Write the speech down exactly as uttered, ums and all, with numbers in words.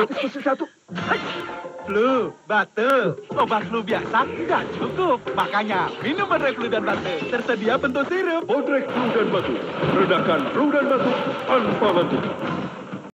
gratis tusuk satu. Hai. Flu, batuk, obat flu biasa nggak cukup. Makanya minum Bodrek Flu dan Batuk. Tersedia bentuk sirup. Bodrek flu dan batuk. Redakan flu dan batuk tanpa batuk.